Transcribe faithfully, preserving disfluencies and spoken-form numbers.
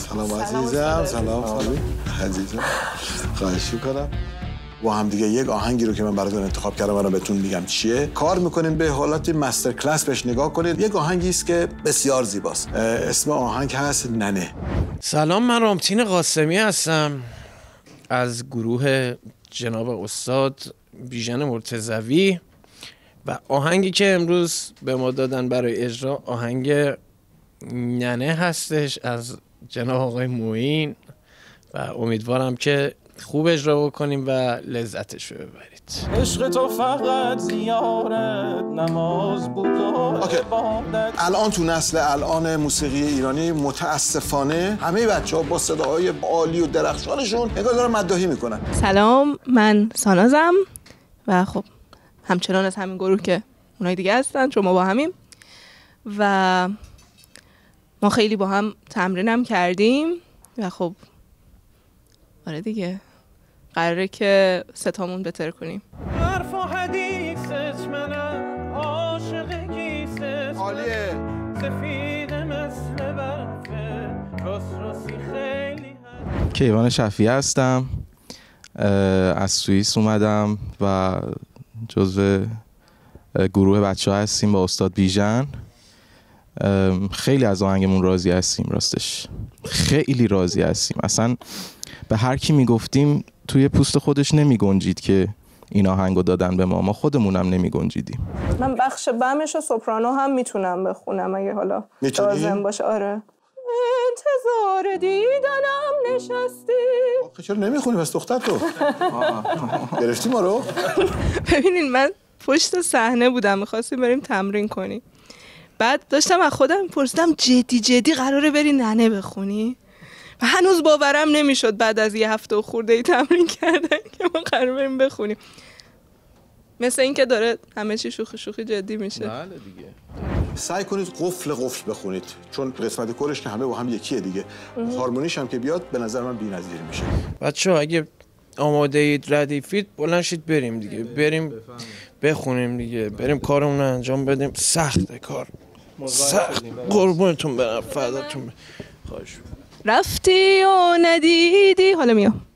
سلام عزیزم. سلام سلام عزیزم. خواهش می‌کنم. با هم دیگه یک آهنگی رو که من براتون انتخاب کردم الان بهتون میگم چیه. کار میکنیم به حالت مستر کلاس بهش نگاه کنید. یک آهنگی است که بسیار زیباست. اسم آهنگ هست ننه. سلام، من رامتین قاسمی هستم از گروه جناب استاد بیژن مرتضوی و آهنگی که امروز به ما دادن برای اجرا آهنگ ننه هستش از جناب آقای معین و امیدوارم که خوب اجرا بکنیم و لذتش رو ببرید. عشق تو فقط زیارت نماز بود و الان تو نسل الان موسیقی ایرانی متاسفانه همه بچه‌ها با صداهای عالی و درخشانشون نگاه دارن مداحی میکنن. سلام، من سانازم و خب همچنان از همین گروه که اونای دیگه هستن، شما با همیم و ما خیلی با هم تمرینم کردیم و خب آره دیگه قراره که ستامون بهتر کنیم. حرف و حدیثت منم عاشق گیست عالیه. سفید مثل برف راست راستی خیلی کیوان شفیعی هستم، از سوئیس اومدم و جزو گروه بچه ها هستیم با استاد بیژن. خیلی از آهنگمون راضی هستیم، راستش خیلی راضی هستیم. اصلا به هر کی میگفتیم توی پوست خودش نمی گنجید که این آهنگو دادن به ما، ما خودمونم نمی گنجیدیم. من بخش بمش و سوپرانو هم میتونم بخونم اگه حالا لازم باشه. آره. انتظار دیدنم نشستی. آخه چرا نمیخونی بس دختر تو؟ گرفتی ما رو؟ ببینین من پشت صحنه بودم، میخواستیم بریم تمرین کنیم. بعد داشتم از خودم پرسیدم جدی جدی قراره بری ننه بخونی؟ و هنوز باورم نمیشد بعد از یه هفته و خورده ای تمرین کردن که ما قرار بریم بخونیم. مثل این که داره همه چی شوخی شوخی جدی میشه. بله دیگه. سعی کنید قفل قفل بخونید چون قسمت کورش که همه با هم یکیه دیگه. هارمونیش هم که بیاد به نظر من بی‌نظیر میشه. بچه‌ها اگه آماده اید ردیفید بلند شید بریم دیگه، بریم بخونیم دیگه، بریم کارمون رو انجام بدیم. سخته کار، سخت. قربونتون برم، فداتون. خواهش رفتی و ندیدی. حالا میام.